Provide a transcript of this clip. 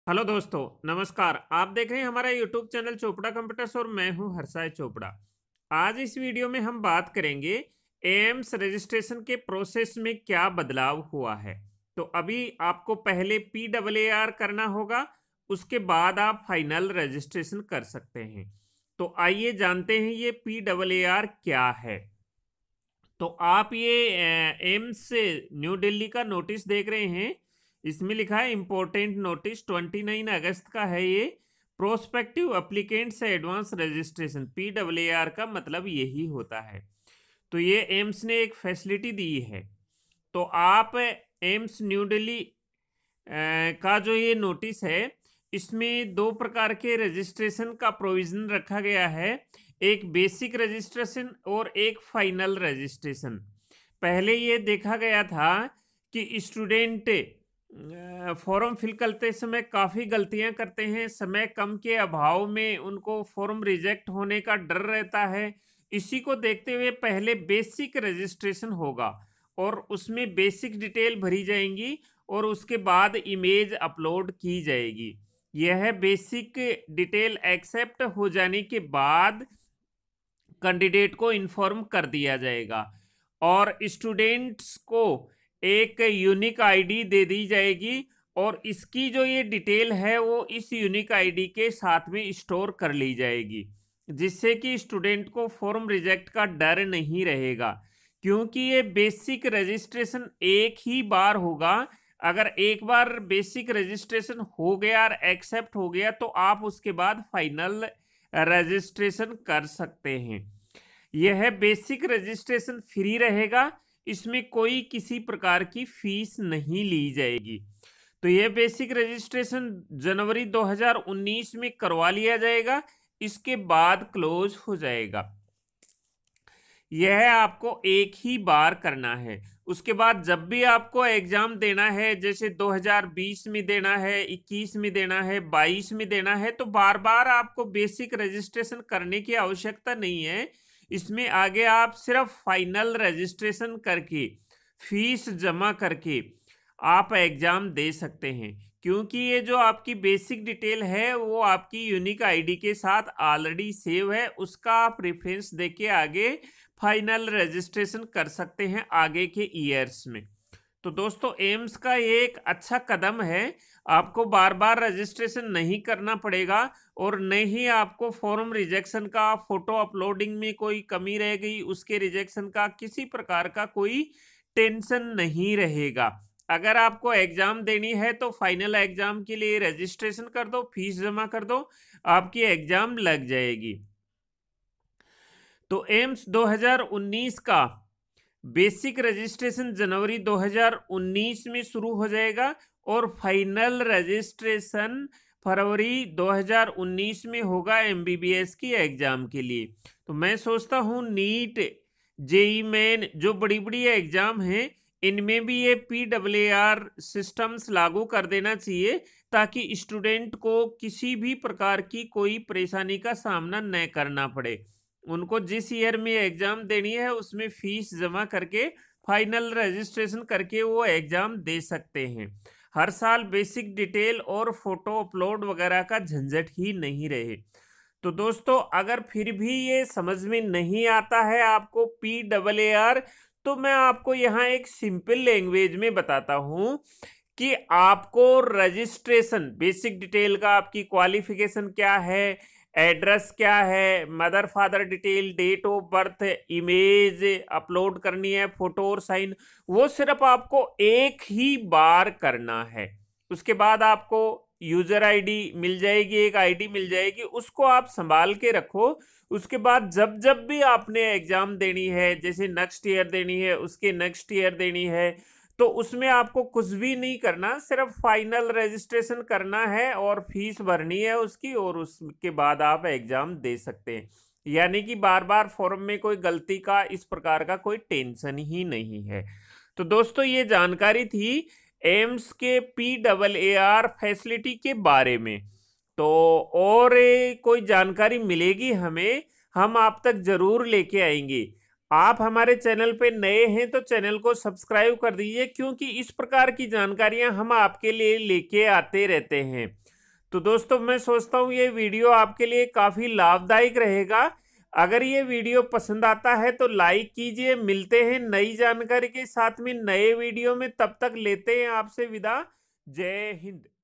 Hello दोस्तों, नमस्कार। आप देख रहे हैं हमारा यूट्यूब चैनल चोपड़ा कंप्यूटर्स और मैं हूं हर्षाय चोपड़ा। आज इस वीडियो में हम बात करेंगे एम्स रजिस्ट्रेशन के प्रोसेस में क्या बदलाव हुआ है। तो अभी आपको पहले PAAR करना होगा, उसके बाद आप फाइनल रजिस्ट्रेशन कर सकते हैं। तो आइए जानते हैं ये PAAR क्या है। तो आप ये एम्स न्यू दिल्ली का नोटिस देख रहे हैं। इसमें लिखा है इम्पोर्टेंट नोटिस 29 अगस्त का है ये। Prospective applicants advance registration PAAR का मतलब यही होता है। तो ये एम्स ने एक फैसिलिटी दी है। तो आप एम्स न्यू दिल्ली का जो ये नोटिस है, इसमें दो प्रकार के रजिस्ट्रेशन का प्रोविजन रखा गया है। एक बेसिक रजिस्ट्रेशन और एक फाइनल रजिस्ट्रेशन। पहले ये देखा गया था कि स्टूडेंट फॉर्म फिल करते समय काफ़ी गलतियां करते हैं, समय कम के अभाव में उनको फॉर्म रिजेक्ट होने का डर रहता है। इसी को देखते हुए पहले बेसिक रजिस्ट्रेशन होगा और उसमें बेसिक डिटेल भरी जाएंगी और उसके बाद इमेज अपलोड की जाएगी। यह बेसिक डिटेल एक्सेप्ट हो जाने के बाद कैंडिडेट को इन्फॉर्म कर दिया जाएगा और स्टूडेंट्स को एक यूनिक आईडी दे दी जाएगी और इसकी जो ये डिटेल है वो इस यूनिक आईडी के साथ में स्टोर कर ली जाएगी, जिससे कि स्टूडेंट को फॉर्म रिजेक्ट का डर नहीं रहेगा। क्योंकि ये बेसिक रजिस्ट्रेशन एक ही बार होगा। अगर एक बार बेसिक रजिस्ट्रेशन हो गया और एक्सेप्ट हो गया तो आप उसके बाद फाइनल रजिस्ट्रेशन कर सकते हैं। यह बेसिक रजिस्ट्रेशन फ्री रहेगा, इसमें कोई किसी प्रकार की फीस नहीं ली जाएगी। तो यह बेसिक रजिस्ट्रेशन जनवरी 2019 में करवा लिया जाएगा, इसके बाद क्लोज हो जाएगा। यह आपको एक ही बार करना है। उसके बाद जब भी आपको एग्जाम देना है, जैसे 2020 में देना है, 21 में देना है, 22 में देना है, तो बार बार आपको बेसिक रजिस्ट्रेशन करने की आवश्यकता नहीं है। इसमें आगे आप सिर्फ फाइनल रजिस्ट्रेशन करके फीस जमा करके आप एग्जाम दे सकते हैं। क्योंकि ये जो आपकी बेसिक डिटेल है वो आपकी यूनिक आईडी के साथ ऑलरेडी सेव है, उसका आप रेफरेंस देके आगे फाइनल रजिस्ट्रेशन कर सकते हैं आगे के ईयर्स में। तो दोस्तों, एम्स का ये एक अच्छा कदम है। आपको बार बार रजिस्ट्रेशन नहीं करना पड़ेगा और न ही आपको फॉर्म रिजेक्शन का, फोटो अपलोडिंग में कोई कमी रह गई उसके रिजेक्शन का, किसी प्रकार का कोई टेंशन नहीं रहेगा। अगर आपको एग्जाम देनी है तो फाइनल एग्जाम के लिए रजिस्ट्रेशन कर दो, फीस जमा कर दो, आपकी एग्जाम लग जाएगी। तो एम्स 2019 का बेसिक रजिस्ट्रेशन जनवरी 2019 में शुरू हो जाएगा और फाइनल रजिस्ट्रेशन फरवरी 2019 में होगा MBBS की एग्जाम के लिए। तो मैं सोचता हूँ नीट, जेई मेन, जो बड़ी बड़ी एग्जाम हैं, इनमें भी ये PAAR सिस्टम्स लागू कर देना चाहिए, ताकि स्टूडेंट को किसी भी प्रकार की कोई परेशानी का सामना न करना पड़े। उनको जिस ईयर में एग्जाम देनी है उसमें फीस जमा करके फाइनल रजिस्ट्रेशन करके वो एग्जाम दे सकते हैं। हर साल बेसिक डिटेल और फोटो अपलोड वगैरह का झंझट ही नहीं रहे। तो दोस्तों, अगर फिर भी ये समझ में नहीं आता है आपको PAAR, तो मैं आपको यहाँ एक सिंपल लैंग्वेज में बताता हूँ कि आपको रजिस्ट्रेशन बेसिक डिटेल का, आपकी क्वालिफिकेशन क्या है, एड्रेस क्या है, mother father detail, date of birth, image upload करनी है, फोटो और साइन, वो सिर्फ आपको एक ही बार करना है। उसके बाद आपको यूजर आईडी मिल जाएगी, एक आईडी मिल जाएगी, उसको आप संभाल के रखो। उसके बाद जब जब भी आपने एग्जाम देनी है, जैसे नेक्स्ट ईयर देनी है, उसके नेक्स्ट ईयर देनी है, तो उसमें आपको कुछ भी नहीं करना, सिर्फ फाइनल रजिस्ट्रेशन करना है और फीस भरनी है उसकी, और उसके बाद आप एग्जाम दे सकते हैं। यानी कि बार बार फॉर्म में कोई गलती का, इस प्रकार का कोई टेंशन ही नहीं है। तो दोस्तों, ये जानकारी थी एम्स के PAAR फैसिलिटी के बारे में। तो और कोई जानकारी मिलेगी हमें, हम आप तक जरूर लेके आएंगे। आप हमारे चैनल पे नए हैं तो चैनल को सब्सक्राइब कर दीजिए, क्योंकि इस प्रकार की जानकारियां हम आपके लिए लेके आते रहते हैं। तो दोस्तों मैं सोचता हूँ ये वीडियो आपके लिए काफी लाभदायक रहेगा। अगर ये वीडियो पसंद आता है तो लाइक कीजिए। मिलते हैं नई जानकारी के साथ में नए वीडियो में, तब तक लेते हैं आपसे विदा। जय हिंद।